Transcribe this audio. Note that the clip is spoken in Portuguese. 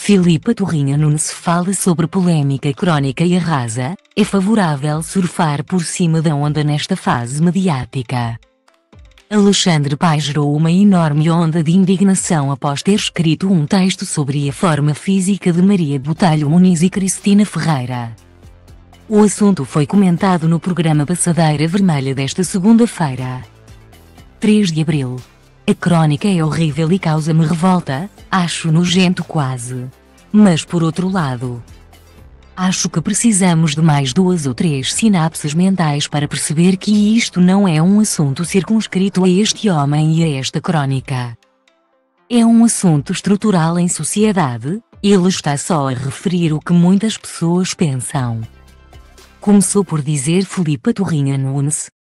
Filipa Torrinha Nunes fala sobre polêmica crónica e arrasa: é favorável surfar por cima da onda nesta fase mediática. Alexandre Paes gerou uma enorme onda de indignação após ter escrito um texto sobre a forma física de Maria Botelho Muniz e Cristina Ferreira. O assunto foi comentado no programa Passadeira Vermelha desta segunda-feira, 3 de abril. A crónica é horrível e causa-me revolta, acho nojento quase. Mas por outro lado, acho que precisamos de mais 2 ou 3 sinapses mentais para perceber que isto não é um assunto circunscrito a este homem e a esta crónica. É um assunto estrutural em sociedade, ele está só a referir o que muitas pessoas pensam. Começou por dizer Filipa Torrinha Nunes,